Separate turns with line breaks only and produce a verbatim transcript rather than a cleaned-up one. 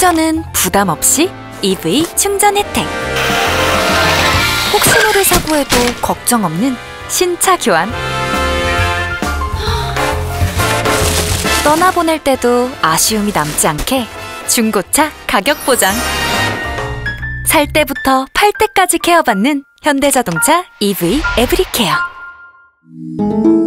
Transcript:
충전은 부담 없이 이브이 충전 혜택. 혹시 모를 사고에도 걱정 없는 신차 교환. 떠나보낼 때도 아쉬움이 남지 않게 중고차 가격 보장. 살 때부터 팔 때까지 케어받는 현대자동차 이브이 에브리케어.